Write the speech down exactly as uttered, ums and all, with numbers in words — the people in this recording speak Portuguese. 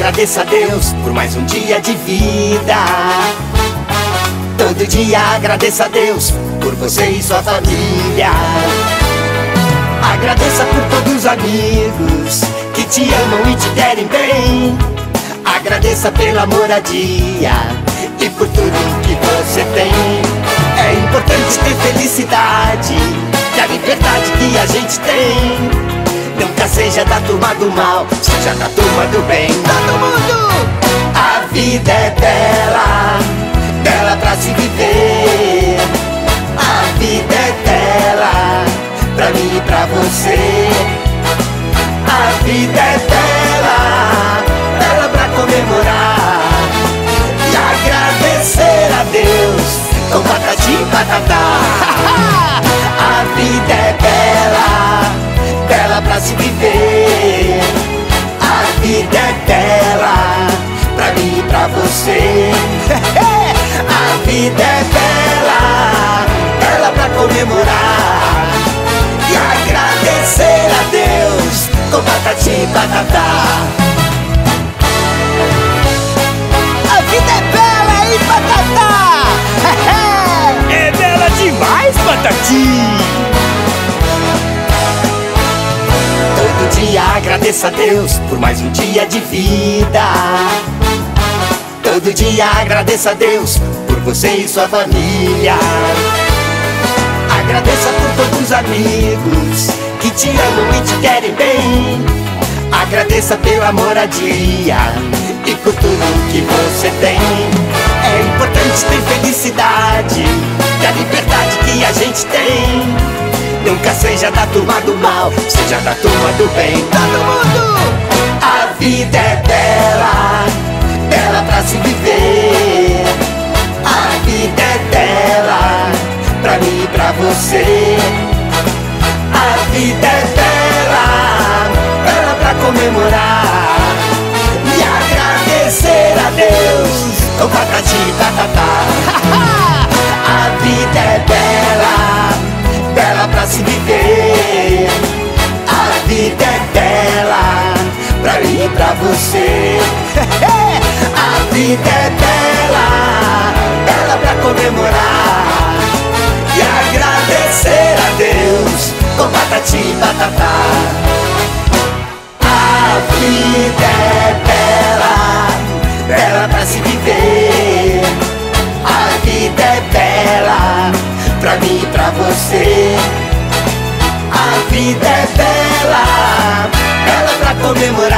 agradeça a Deus por mais um dia de vida. Todo dia agradeça a Deus por você e sua família. Agradeça por todos os amigos que te amam e te querem bem. Agradeça pela moradia e por tudo que você tem. É importante ter felicidade e a liberdade que a gente tem. Nunca seja da turma do mal, seja da turma do bem. Todo mundo! A vida é bela, bela pra se viver. A vida é bela, pra mim e pra você. A vida é bela, bela pra comemorar e agradecer a Deus com patati e patatá. A vida é bela, bela pra se viver. A vida é bela, pra mim e pra você. A vida é bela, bela pra comemorar e agradecer a Deus com patati e patatá. A vida é bela e patatá. É bela demais, Patati! Todo dia agradeça a Deus por mais um dia de vida. Todo dia agradeça a Deus por você e sua família. Agradeça por todos os amigos que te amam e te querem bem. Agradeça pela moradia e por tudo que você tem. É importante ter felicidade e a liberdade que a gente tem. Nunca seja da turma do mal, seja da turma do bem. Todo mundo! A vida é bela, bela pra se viver. A vida é bela, pra mim e pra você. A vida é bela, bela pra comemorar e agradecer a Deus com patati e patatá. A vida é bela, bela pra se viver. A vida é bela, pra mim e pra você. A vida é bela, bela pra comemorar e agradecer a Deus com patati e patatá. A vida é bela, bela pra se viver. A vida é bela, pra mim e pra você. A vida é bela, bela pra comemorar